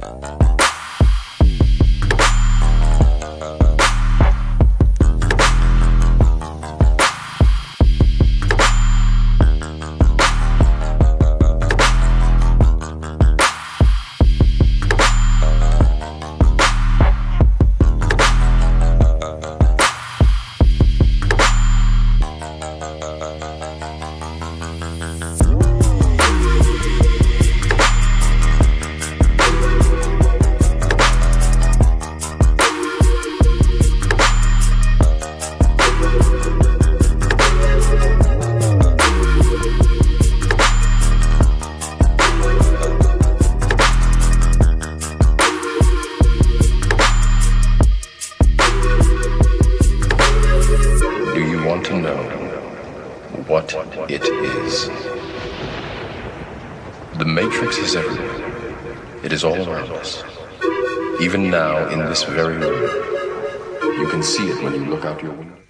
To know what it is. The Matrix is everywhere. It is all around us. Even now, in this very room, you can see it when you look out your window.